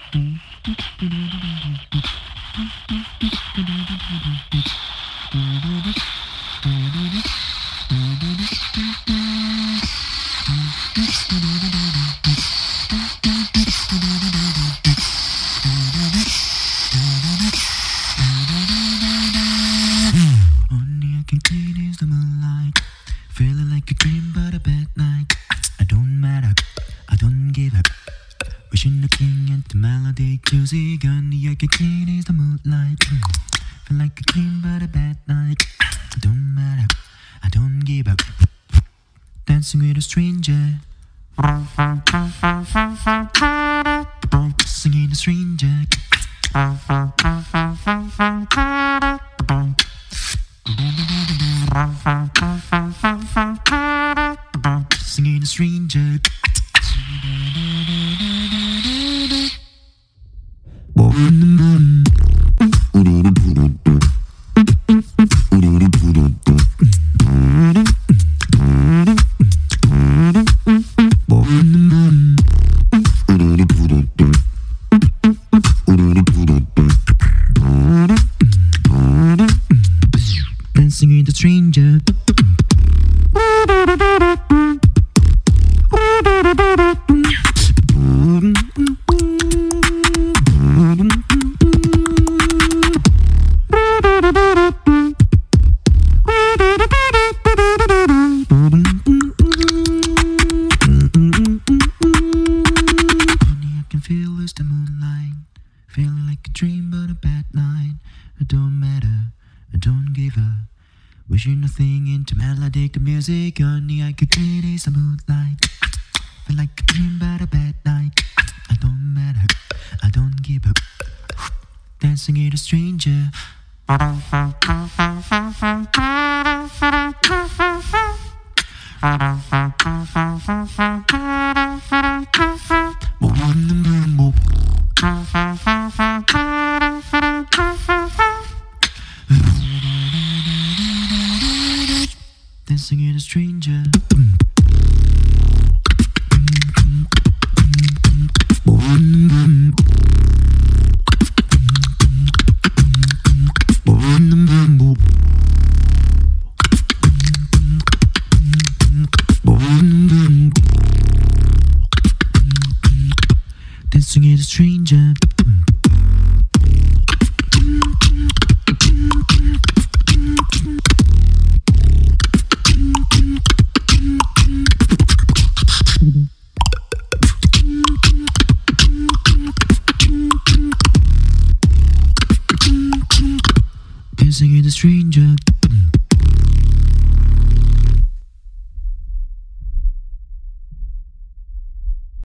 Only I can clean is the moonlight. Feeling like a dream but a bad night. I don't matter, I don't give up. Wishing the king and the melodic music. Only I can clean is the moonlight. Feel like a dream but a bad night. I don't matter, I don't give up. Dancing with a stranger. Singing a stranger. Singing a stranger. Dancing with a stranger. The moonlight, feeling like a dream but a bad night. It don't matter, I don't give up. Wishing nothing into melodic music. Only I could get is the moonlight. Feel like a dream but a bad night. I don't matter, I don't give up. Dancing with a stranger. Dancing with a stranger. Dancing with a stranger. Dancing with a stranger.